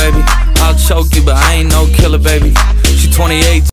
baby. I'll choke you, but I ain't no killer, baby. She 28.